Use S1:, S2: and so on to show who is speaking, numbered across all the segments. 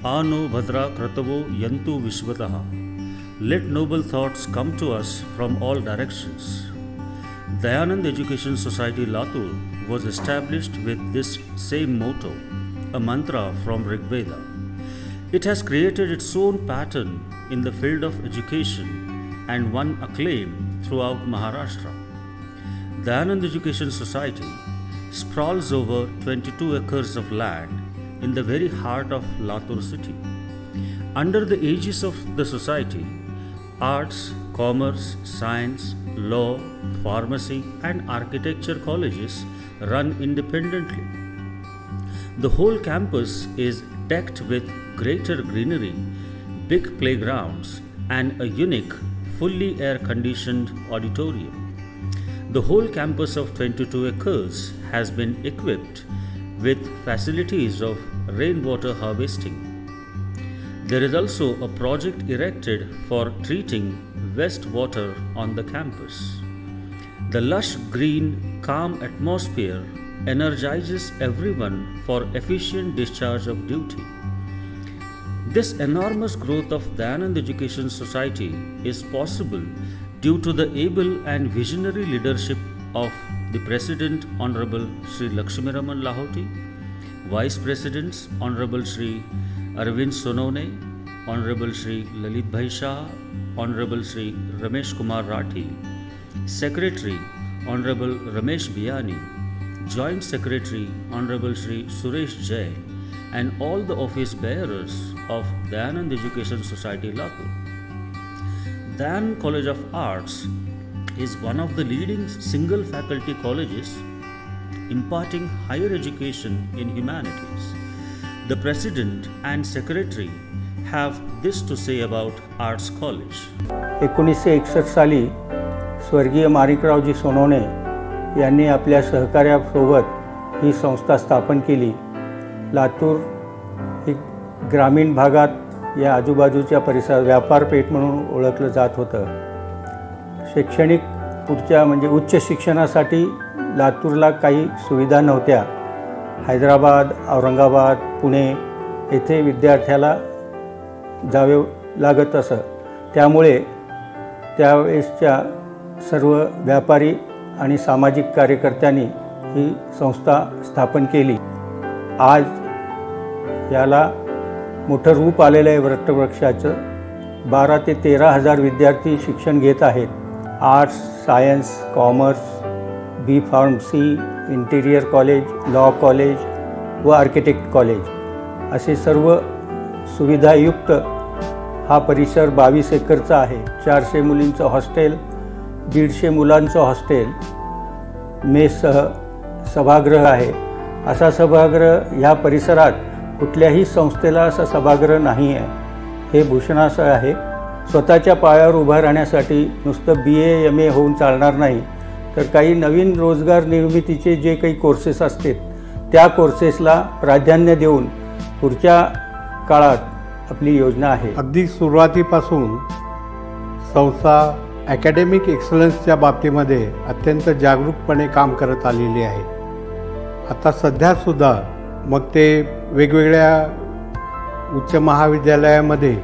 S1: Ano Bhadra Kratavo Yantu Vishwataha. Let noble thoughts come to us from all directions. Dayanand Education Society Latur was established with this same motto, a mantra from Rigveda. It has created its own pattern in the field of education and won acclaim throughout Maharashtra. Dayanand Education Society sprawls over 22 acres of land in the very heart of Latur city. Under the aegis of the society, arts, commerce, science, law, pharmacy and architecture colleges run independently. The whole campus is decked with greater greenery, big playgrounds and a unique, fully air-conditioned auditorium. The whole campus of 22 acres has been equipped with facilities of rainwater harvesting. There is also a project erected for treating wastewater on the campus. The lush green, calm atmosphere energizes everyone for efficient discharge of duty. This enormous growth of Dayanand Education Society is possible due to the able and visionary leadership of the President Honorable Shri Lakshmiraman Lahoti, Vice Presidents Honorable Shri Arvind Sonone, Honorable Shri Lalit Bhai Shah, Honorable Shri Ramesh Kumar Rathi, Secretary Honorable Ramesh Biyani, Joint Secretary Honorable Shri Suresh Jain, and all the office bearers of Dayanand Education Society Latur. Dayanand College of Arts is one of the leading single faculty colleges imparting higher education in humanities. The President and Secretary have this to say about Arts College.
S2: 1961 साली स्वर्गीय माणिकरावजी सोनवणे यांनी आपल्या सहकार्यासोबत ही संस्था स्थापन केली. लातूर ही ग्रामीण भागात या आजूबाजूच्या परिसरात व्यापारपेठ म्हणून ओळखलं जात होतं. शैक्षणिक पुढच्या म्हणजे उच्च शिक्षणासाठी लातूरला काही सुविधा नव्हत्या. हैदराबाद, औरंगाबाद, पुणे येथे विद्यार्थ्याला जावे लागत असं. त्यामुळे त्यावेळेसच्या सर्व व्यापारी आणि सामाजिक कार्यकर्त्यांनी ही संस्था स्थापन केली. आज याला मोठं रूप आलेलं आहे. वटवृक्षाचं 12 ते 13 हजार विद्यार्थी शिक्षण घेत आहेत. Arts, science, commerce, B pharmacy, interior college, law college व आर्किटेक्ट कॉलेज असे सर्व सुविधायुक्त हा परिसर 22 एकरचा आहे. 400 मुलींचं हॉस्टेल, 150 मुलांचं हॉस्टेल, मेससह सभागृह आहे. असा सभागृह ह्या परिसरात कुठल्याही संस्थेला असा सभागृह नाही आहे. हे भूषणाचं आहे. स्वतःच्या पायावर उभं राहण्यासाठी नुसतं BA MA होऊन चालणार नाही, तर काही नवीन रोजगार निर्मितीचे जे काही कोर्सेस असतील त्या कोर्सेसला प्राधान्य देऊन पुढच्या काळात आपली योजना आहे.
S3: अगदी सुरुवातीपासून संस्था अकॅडमिक एक्सलन्सच्या बाबतीमध्ये अत्यंत जागरूकपणे काम करत आलेली आहे. आता सध्यासुद्धा मग ते वेगवेगळ्या उच्च महाविद्यालयामध्ये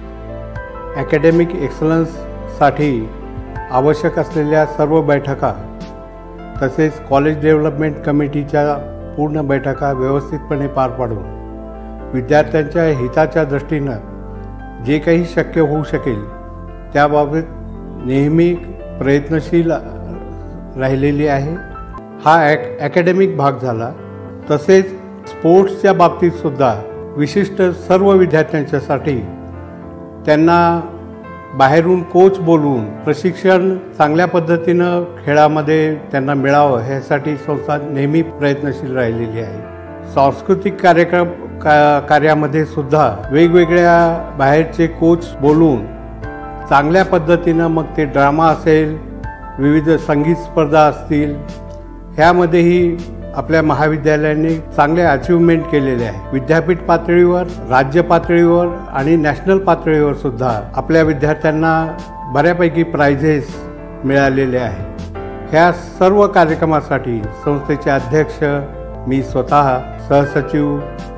S3: अकॅडमिक एक्सलन्ससाठी आवश्यक असलेल्या सर्व बैठका तसेच कॉलेज डेव्हलपमेंट कमिटीच्या पूर्ण बैठका व्यवस्थितपणे पार पाडून विद्यार्थ्यांच्या हिताच्या दृष्टीनं जे काही शक्य होऊ शकेल त्याबाबत नेहमी प्रयत्नशील राहिलेली आहे. हा अकॅडमिक भाग झाला. तसेच स्पोर्ट्सच्या बाबतीतसुद्धा विशिष्ट सर्व विद्यार्थ्यांच्यासाठी त्यांना बाहेरून कोच बोलवून प्रशिक्षण चांगल्या पद्धतीनं खेळामध्ये त्यांना मिळावं ह्यासाठी संस्था नेहमी प्रयत्नशील राहिलेली आहे. सांस्कृतिक कार्यामध्ये सुद्धा वेगवेगळ्या बाहेरचे कोच बोलवून चांगल्या पद्धतीनं मग ते ड्रामा असेल, विविध संगीत स्पर्धा असतील, ह्यामध्येही आपल्या महाविद्यालयाने चांगले अचीवमेंट केलेले आहे. विद्यापीठ पातळीवर, राज्य पातळीवर आणि नॅशनल पातळीवर सुद्धा आपल्या विद्यार्थ्यांना बऱ्यापैकी प्राइजेस मिळालेले आहेत. ह्या सर्व कार्यक्रमासाठी संस्थेचे अध्यक्ष, मी स्वतः, सहसचिव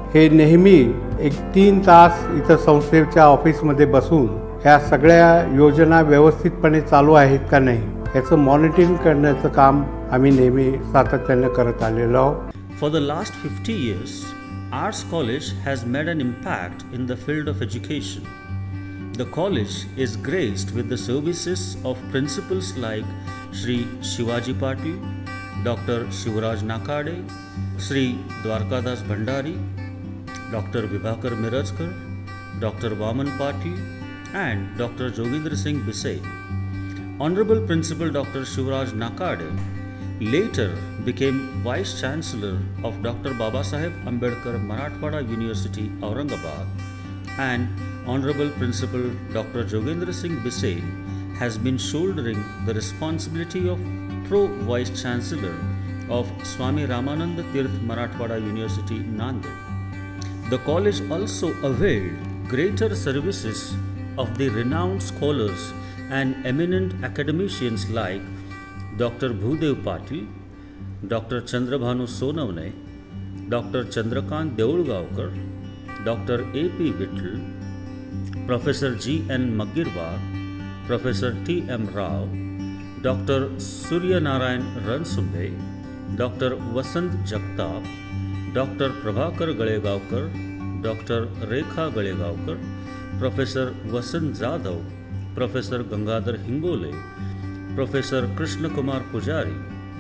S3: हे नेहमी एक 3 तास इथं संस्थेच्या ऑफिसमध्ये बसून ह्या सगळ्या योजना व्यवस्थितपणे चालू आहेत का नाही याचं मॉनिटरिंग करण्याचं काम आम्ही नेहमी सातत्याने करत आलेलो आहोत.
S1: For the last 50 years, Arts College has made an impact in the field of education. The college is graced with the services of principals like Shri Shivaji Patil, Dr. Shivraj Nakade, Shri Dwarkadas Bhandari, Dr. Vibhakar Mirajkar, Dr. Vaman Patil, and Dr. Jogendra Singh Bisay. Honorable Principal Dr. Shivraj Nakade later became Vice Chancellor of Dr. Babasaheb Ambedkar Marathwada University, Aurangabad, and Honorable Principal Dr. Jogendra Singh Bisay has been shouldering the responsibility of Pro-Vice Chancellor of Swami Ramananda Tirth Marathwada University, Nanded. The college also availed greater services of the renowned scholars and eminent academicians like Dr. Bhudev Patil, Dr. Chandrabhanu Sonavne, Dr. Chandrakant Deolgaonkar, Dr. A.P. Vittal, Professor G.N. Magirwar, Professor T.M. Rao, Dr. Surya Narayan Ransumbe, Dr. Vasant Jagtap, Dr. Prabhakar Galegaonkar, Dr. Rekha Galegaonkar, Professor Vasant Jadhav, Professor Gangadhar Hingole, Professor Krishna Kumar Pujari,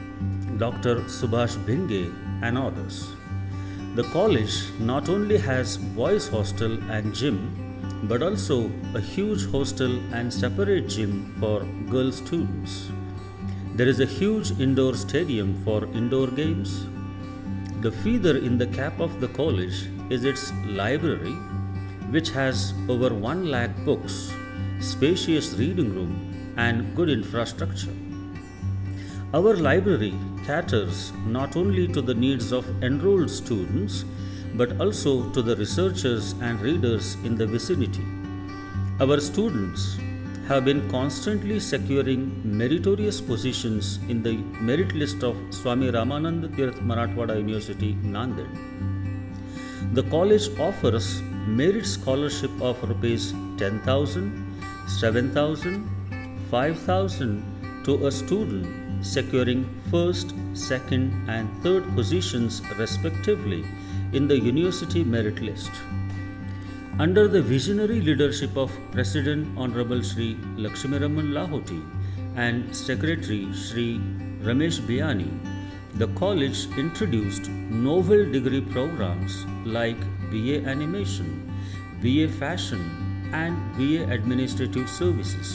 S1: Dr. Subhash Bhinge, and others. The college not only has boys' hostel and gym, but also a huge hostel and separate gym for girl students. There is a huge indoor stadium for indoor games. The feather in the cap of the college is its library, which has over 1 lakh books, spacious reading room, and good infrastructure. Our library caters not only to the needs of enrolled students, but also to the researchers and readers in the vicinity. Our students have been constantly securing meritorious positions in the merit list of Swami Ramananda Tirth Marathwada University, Nanded. The college offers merit scholarship of rupees 10,000, 7,000, 5,000 to a student securing first, second, and third positions respectively in the university merit list. Under the visionary leadership of President Honorable Shri Lakshmiraman Lahoti and Secretary Shri Ramesh Biyani, the college introduced novel degree programs like BA Animation, BA Fashion, and BA Administrative Services.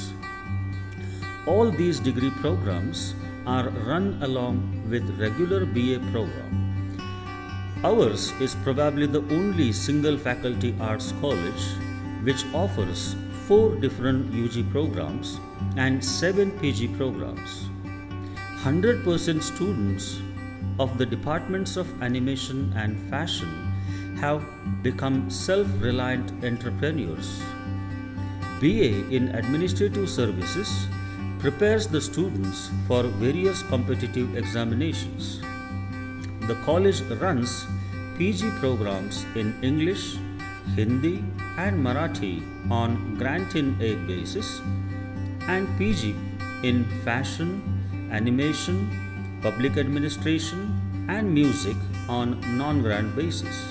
S1: All these degree programs are run along with regular BA program. Ours is probably the only single faculty arts college which offers 4 different UG programs and 7 PG programs. 100% students of the departments of animation and fashion have become self-reliant entrepreneurs. BA in Administrative Services prepares the students for various competitive examinations. The college runs PG programs in English, Hindi, and Marathi on grant-in-aid basis, and PG in fashion, animation, public administration, and music on non-grant basis.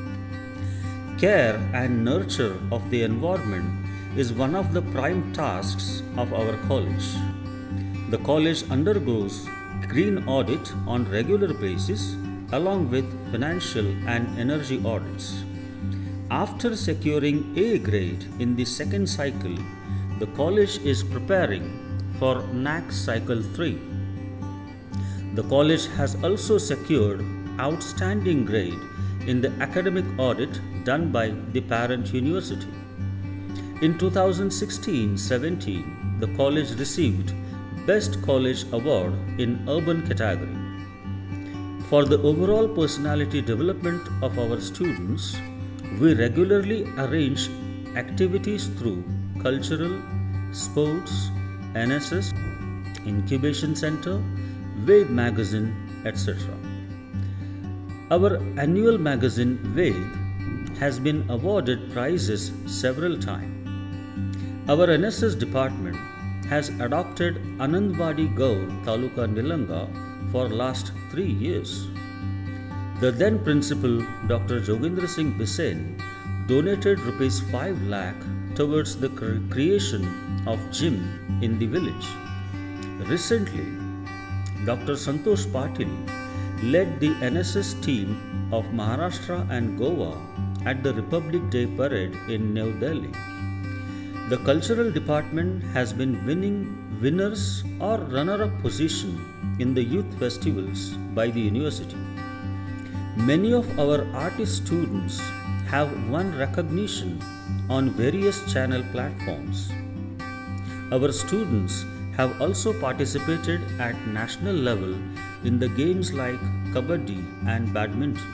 S1: Care and nurture of the environment is one of the prime tasks of our college. The college undergoes green audit on regular basis along with financial and energy audits. After securing A grade in the second cycle, the college is preparing for NAAC Cycle 3. The college has also secured outstanding grade in the academic audit done by the parent university. In 2016-17, the college received Best College Award in Urban category. For the overall personality development of our students, we regularly arrange activities through cultural, sports, NSS, incubation center, Ved magazine, etc. Our annual magazine Ved has been awarded prizes several times. Our NSS department has adopted Anandwadi Gaur Taluka Nilanga for last 3 years. The then principal Dr. Jogendra Singh Bisen donated rupees 5 lakh towards the creation of gym in the village. Recently, Dr. Santosh Patil led the NSS team of Maharashtra and Goa at the Republic Day parade in New Delhi. The cultural department has been winning winners or runner-up position in the youth festivals by the university. Many of our artist students have won recognition on various channel platforms. Our students have also participated at national level in the games like Kabaddi and Badminton.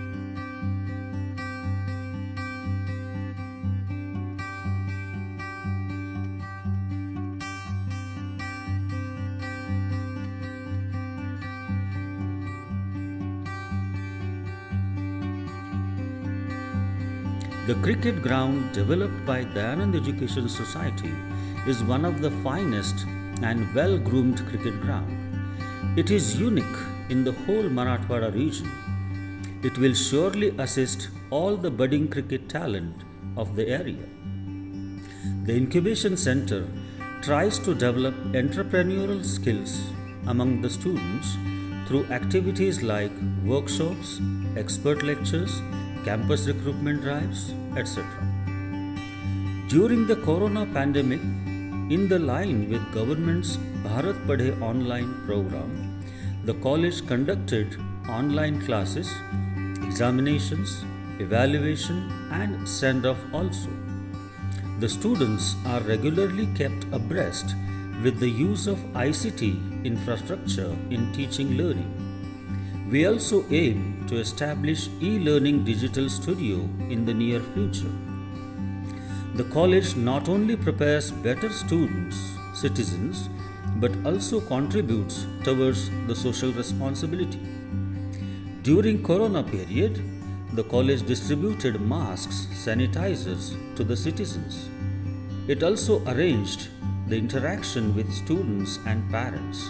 S1: The cricket ground developed by Dayanand Education Society is one of the finest and well-groomed cricket ground. It is unique in the whole Marathwada region. It will surely assist all the budding cricket talent of the area. The incubation center tries to develop entrepreneurial skills among the students through activities like workshops, expert lectures, campus recruitment drives, etc. During the corona pandemic, in the line with government's Bharat Padhe online program, the college conducted online classes, examinations, evaluation and send-off also. The students are regularly kept abreast with the use of ICT infrastructure in teaching learning. We also aim to establish e-learning digital studio in the near future. The college not only prepares better students, citizens, but also contributes towards the social responsibility. During Corona period, the college distributed masks, sanitizers to the citizens. It also arranged the interaction with students and parents.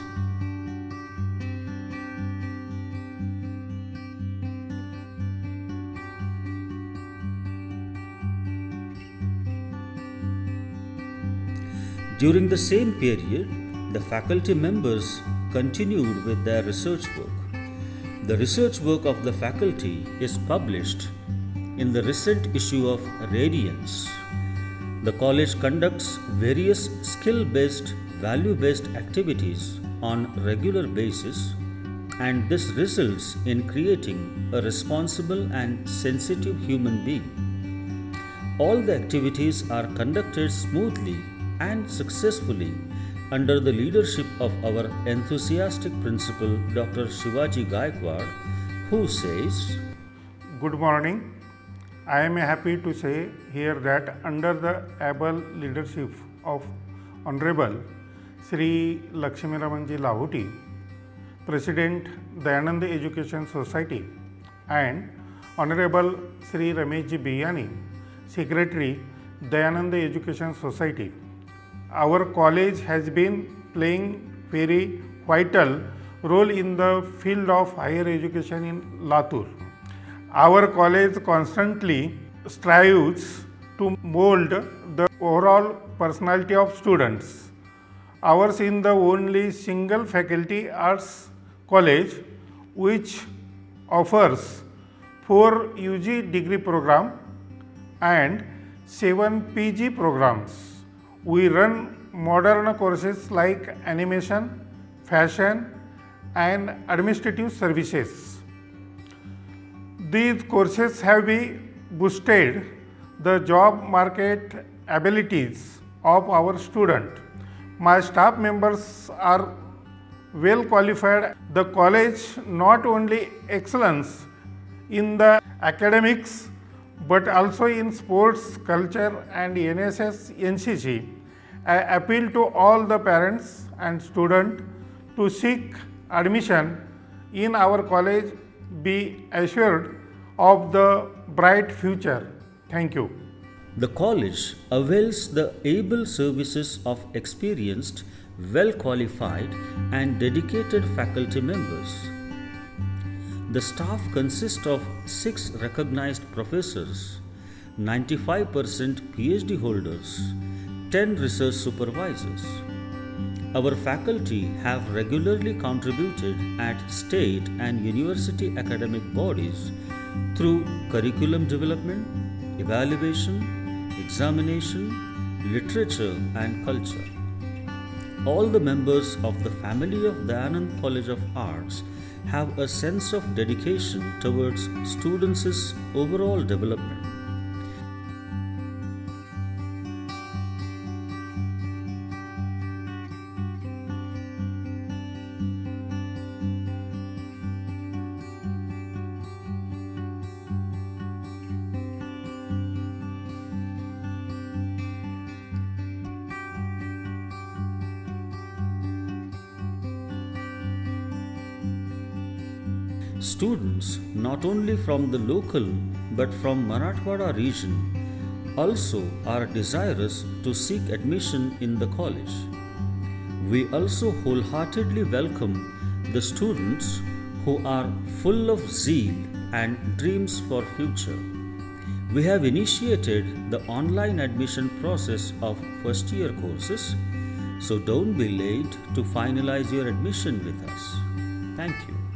S1: During the same period, the faculty members continued with their research work. The research work of the faculty is published in the recent issue of Radiance. The college conducts various skill-based, value-based activities on regular basis, and this results in creating a responsible and sensitive human being. All the activities are conducted smoothly and successfully under the leadership of our enthusiastic principal Dr. Shivaji Gaikwad, who says,
S4: Good morning. I am happy to say here that under the able leadership of Honorable Sri Lakshmi Ramanji Lahuti, President Dayanand Education Society, and Honorable Sri Rameshji Biyani, Secretary Dayanand Education Society, our college has been playing very vital role in the field of higher education in Latur. Our college constantly strives to mold the overall personality of students. Ours is the only single faculty arts college which offers 4 UG degree program and 7 PG programs. We run modern courses like animation, fashion and administrative services. These courses have been boosted the job market abilities of our students. My staff members are well qualified. The college not only excels in the academics but also in sports, culture and NSS, NCC. I appeal to all the parents and students to seek admission in our college, be assured of the bright future. Thank you.
S1: The college avails the able services of experienced, well qualified, and dedicated faculty members. The staff consists of 6 recognized professors, 95% PhD holders, 10 research supervisors. Our faculty have regularly contributed at state and university academic bodies through curriculum development, evaluation, examination, literature, and culture. All the members of the family of Dayanand College of Arts have a sense of dedication towards students' overall development. Students not only from the local but from Marathwada region also are desirous to seek admission in the college. We also wholeheartedly welcome the students who are full of zeal and dreams for future. We have initiated the online admission process of first year courses, so don't be late to finalize your admission with us. Thank you.